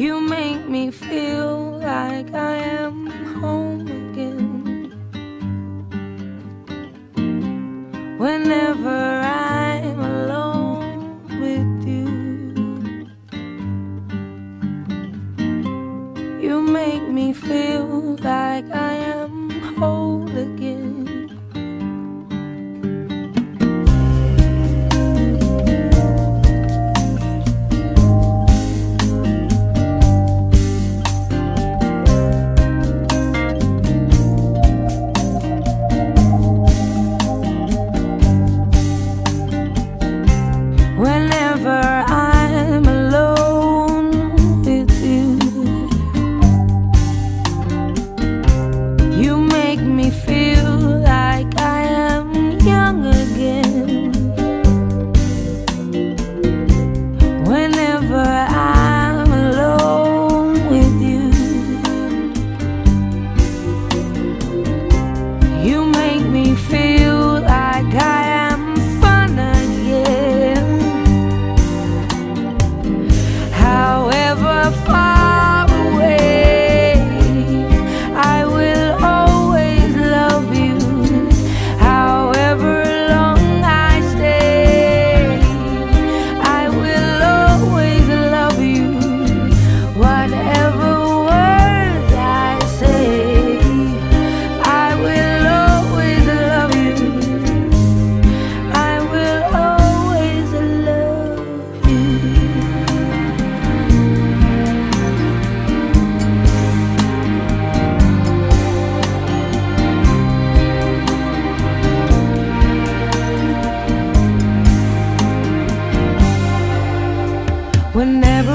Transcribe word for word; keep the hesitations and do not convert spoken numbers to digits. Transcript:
You make me feel like I am home again. Whenever I'm alone with you, you make me feel like I am whole again. Whenever I'm alone with you, you make me feel like I am young again. Whenever I'm alone with you, you make me feel like I am fun again. However far away, I will always love you. However long I stay, I will always love you. Whatever words I say, I will always love you. I will always love you. Whenever